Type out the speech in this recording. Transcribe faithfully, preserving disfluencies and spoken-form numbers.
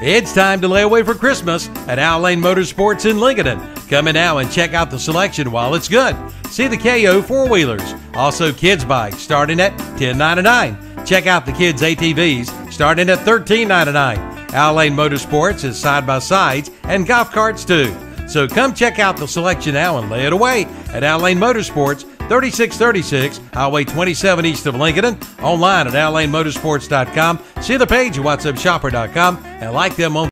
It's time to lay away for Christmas at Al Lane Motorsports in Lincolnton. Come in now and check out the selection while it's good. See the K O four-wheelers, also kids bikes starting at ten ninety-nine. Check out the kids A T Vs starting at thirteen ninety-nine. Al Lane Motorsports is side-by-sides and golf carts too. So come check out the selection now and lay it away at Al Lane Motorsports, thirty-six thirty-six Highway twenty-seven east of Lincoln. Online at al lane motorsports dot com. See the page at whats up shopper dot com and like them on